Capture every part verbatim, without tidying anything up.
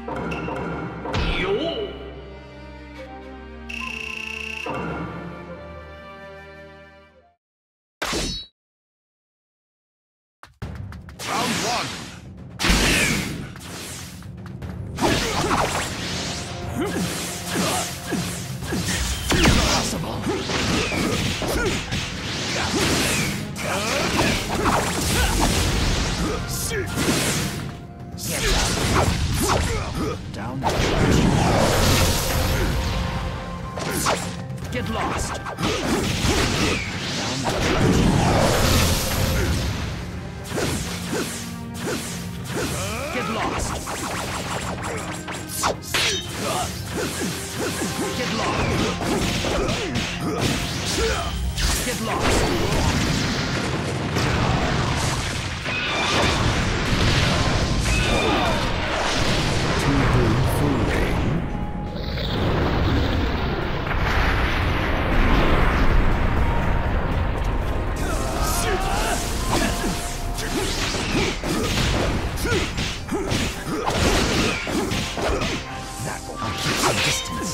Down. Get lost. Down. Get lost. Get lost. Get lost. That will keep some distance.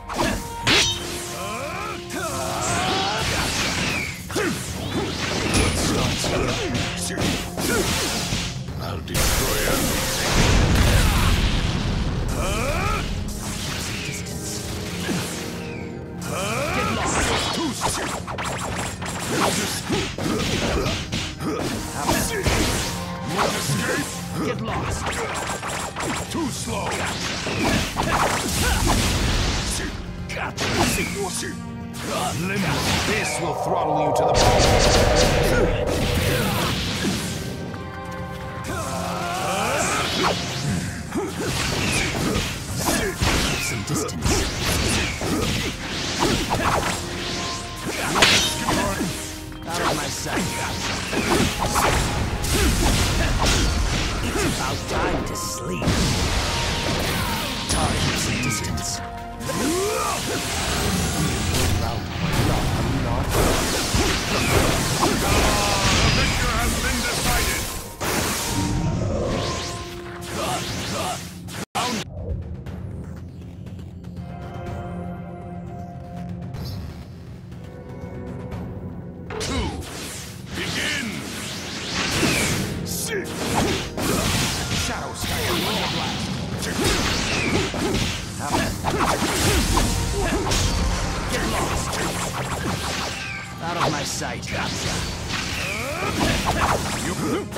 I'll destroy everything. Get lost. Escape. Get lost. Too slow. Limit. This will throttle you to the bone. Some distance. Out of my sight. It's about time to sleep. Target some distance. The victor has been decided. Two. Begin. Sit. Shadow Style Wonder Blast. Get lost. Out of my sight. Gotcha. You.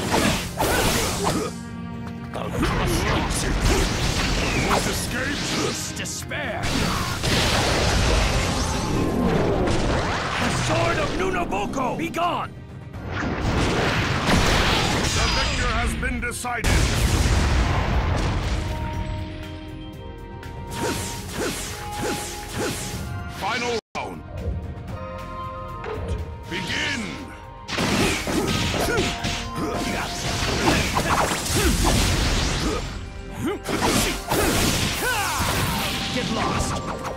I'll crush you. Won't escape. Despair. The sword of Nunoboko, be gone. The victor has been decided. Final round. Begin. Get lost.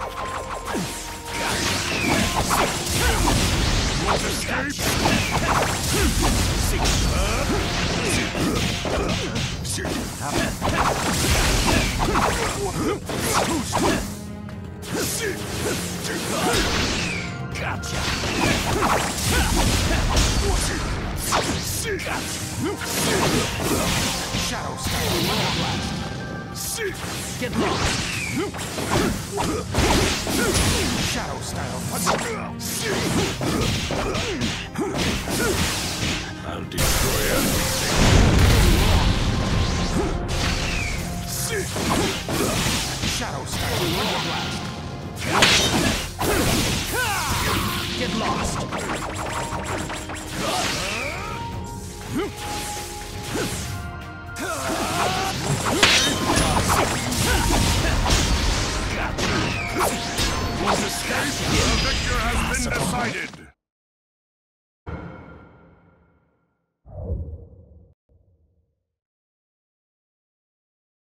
Won't escape. Gotcha. Shadow Style Wonder Blast. Get lost. Shadow Style Thunder. I'll destroy everything. Shadow Style Wonder Blast. Get lost. Won't escape. The victor has been decided.